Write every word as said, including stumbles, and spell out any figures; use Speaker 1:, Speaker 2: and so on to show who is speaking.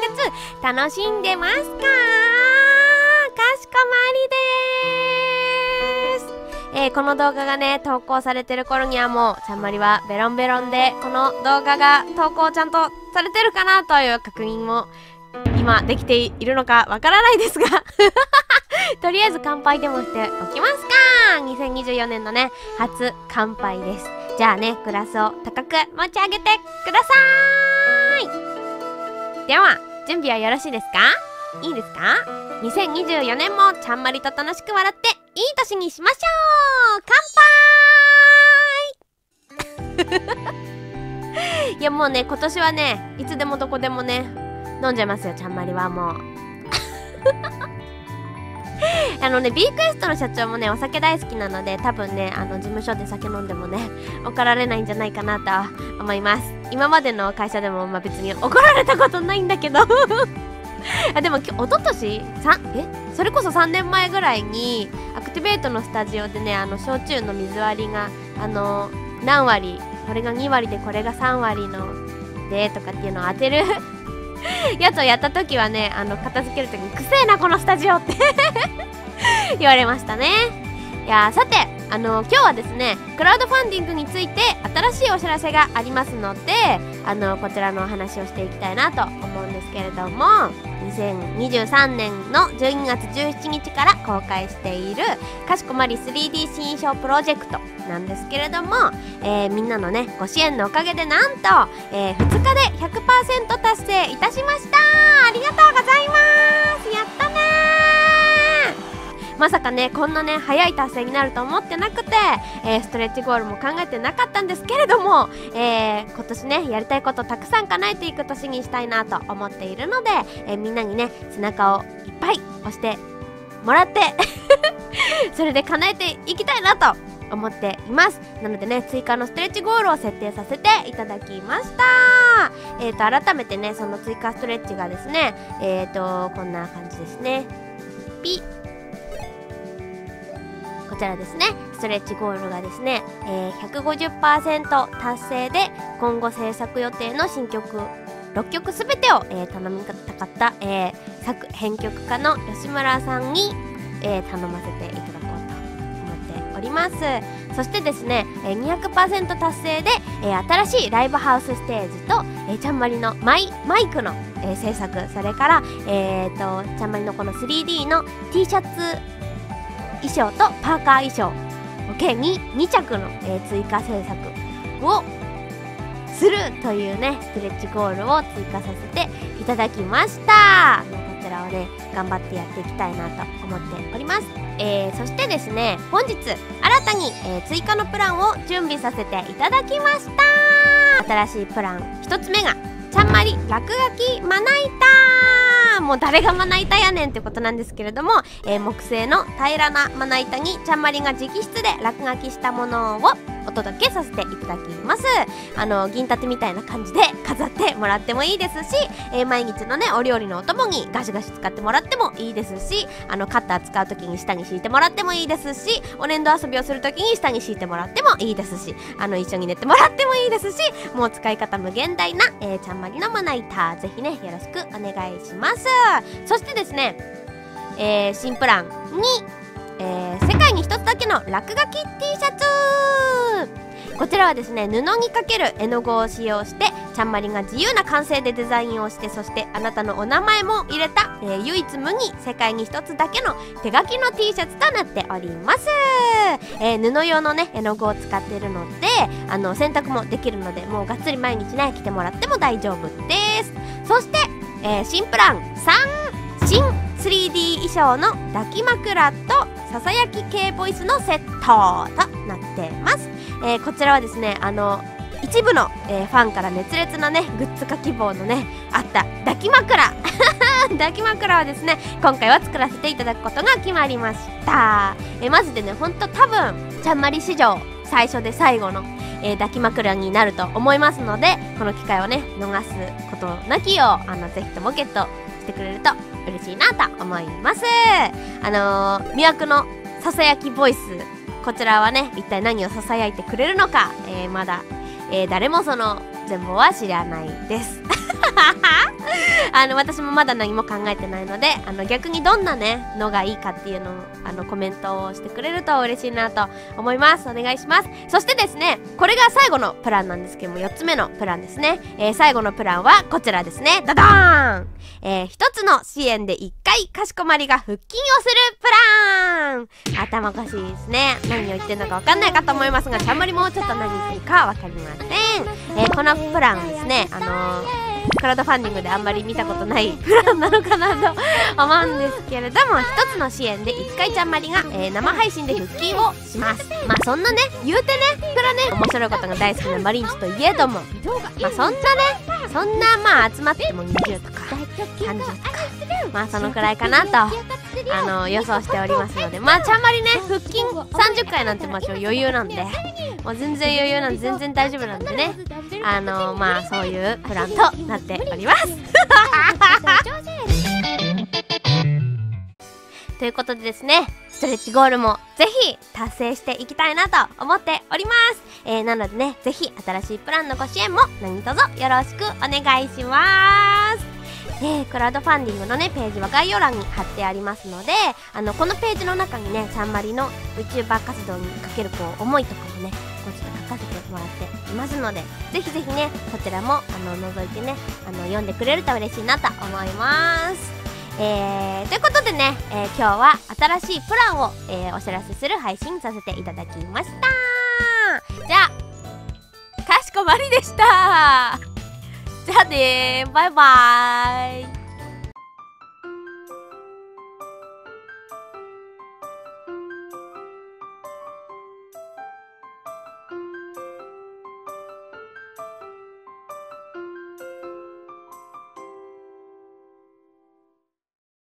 Speaker 1: つ楽しんでますか？かしこまりです。えー、この動画がね投稿されてる頃にはもうちゃんまりはベロンベロンで、この動画が投稿ちゃんとされてるかなという確認も今できているのかわからないですがとりあえず乾杯でもしておきますか。にせんにじゅうよねんのね初乾杯です。じゃあねグラスを高く持ち上げてくださーい。では準備はよろしいですか？いいですか？にせんにじゅうよねんもちゃんまりと楽しく笑っていい年にしましょう。乾杯いやもうね今年はねいつでもどこでもね飲んじゃいますよ、ちゃんまりはもうあのね B クエストの社長もねお酒大好きなので、多分ねあの事務所で酒飲んでもね怒られないんじゃないかなと思います。今までの会社でもまあ別に怒られたことないんだけどあでもきおととしさんえそれこそさんねんまえぐらいにアクティベートのスタジオでねあの焼酎の水割りがあの何割、これがにわりでこれがさんわりのでとかっていうのを当てるやつをやった時はね、あの片付ける時にくせえなこのスタジオって言われましたね。いやさてあの今日はですねクラウドファンディングについて新しいお知らせがありますので、あのこちらのお話をしていきたいなと思うんですけれども、にせんにじゅうさんねんのじゅうにがつじゅうしちにちから公開しているかしこまり スリーディー 新衣装プロジェクトなんですけれども、えー、みんなのねご支援のおかげでなんと、えー、ふつかで ひゃくパーセント 達成いたしました。ありがとうございます。やったねー。まさかねこんなね早い達成になると思ってなくて、えー、ストレッチゴールも考えてなかったんですけれども、えー、今年ねやりたいことたくさん叶えていく年にしたいなと思っているので、えー、みんなにね背中をいっぱい押してもらってそれで叶えていきたいなと思っています。なのでね追加のストレッチゴールを設定させていただきました。えーと改めてねその追加ストレッチがですねえーとこんな感じですね。ピッこちらですねストレッチゴールがですね、えー、ひゃくごじゅっパーセント 達成で今後制作予定の新曲ろっきょくすべてを、えー、頼みたかった、えー、作編曲家の吉村さんに、えー、頼ませていただこうと思っております。そしてですね、えー、にひゃくパーセント 達成で、えー、新しいライブハウスステージと、えー、ちゃんまりのマイ、マイクの、えー、制作、それから、えー、とちゃんまりのこの スリーディー の T シャツ衣装とパーカー衣装計ににちゃくの、えー、追加制作をするというねストレッチゴールを追加させていただきました。こちらをね頑張ってやっていきたいなと思っております。えー、そしてですね本日新たに、えー、追加のプランを準備させていただきました。新しいプランひとつめがちゃんまり落書きまな板。もう誰がまな板やねんってことなんですけれども、えー、木製の平らなまな板にちゃんまりが直筆で落書きしたものをお届けさせていただきます。あの銀盾みたいな感じで飾ってもらってもいいですし、えー、毎日のねお料理のお供にガシガシ使ってもらってもいいですし、あのカッター使う時に下に敷いてもらってもいいですし、お粘土遊びをする時に下に敷いてもらってもいいですし、あの一緒に寝てもらってもいいですし、もう使い方無限大な、えー、ちゃんまりのまな板ぜひねよろしくお願いします。そしてですね、えー、新プランに、えー、世界に一つだけの落書き T シャツ。こちらはですね布にかける絵の具を使用してちゃんまりが自由な感性でデザインをして、そしてあなたのお名前も入れた、えー、唯一無二世界に一つだけの手書きの T シャツとなっております。えー、布用のね絵の具を使っているのであの洗濯もできるので、もうがっつり毎日ね着てもらっても大丈夫です。そして、えー、新プランさん新 スリーディー 衣装の抱き枕とささやき系ボイスのセットとなってます。えー、こちらはですねあの一部の、えー、ファンから熱烈なねグッズ化希望のねあった抱き枕抱き枕はですね今回は作らせていただくことが決まりました。えー、マジでねほんと多分ちゃんまり史上最初で最後の、えー、抱き枕になると思いますので、この機会をね逃すことなきようあのぜひともゲットしてくれると嬉しいなと思います。あのー、魅惑のささやきボイス、こちらはね一体何をささやいてくれるのか、えー、まだ、えー、誰もその全貌は知らないですあの私もまだ何も考えてないので、あの逆にどんなねのがいいかっていうのをあのコメントをしてくれると嬉しいなと思います。お願いします。そしてですね、これが最後のプランなんですけども、よっつめのプランですね。えー、最後のプランはこちらですね。ダダーン、えー、ひとつの支援でいっかいかしこまりが腹筋をするプラン。頭おかしいですね。何を言ってるのかわかんないかと思いますが、ちゃんまりもうちょっと何言ってるかわかりません。えー、このプランですね、あのークラウドファンディングであんまり見たことないプランなのかなと思うんですけれども、一つの支援でいっかいちゃんまりが、えー、生配信で腹筋をします。まあそんなね、言うてね、これはね、面白いことが大好きなマリンチといえども、まあそんなね、そんなまあ集まってもにじゅうとかさんじゅうとか、まあそのくらいかなとあの予想しておりますので、まあちゃんまりね、腹筋さんじゅっかいなんてまあ余裕なんで、もう全然余裕なんで全然大丈夫なんでね、あのまあそういうプランとなっておりますということでですね、ストレッチゴールもぜひ達成していきたいなと思っております。えー、なのでね、ぜひ新しいプランのご支援も何卒よろしくお願いします。えー、クラウドファンディングのねページは概要欄に貼ってありますので、あのこのページの中にね、ちゃんまりの VTuber 活動にかけるこう思いとかもね、こうちょっと書かせてもらっていますので、ぜひぜひねそちらもあの覗いてね、あの読んでくれると嬉しいなと思います。えー、ということでね、えー、今日は新しいプランを、えー、お知らせする配信させていただきました。じゃあかしこまりでした。じゃあねー、バイバーイ。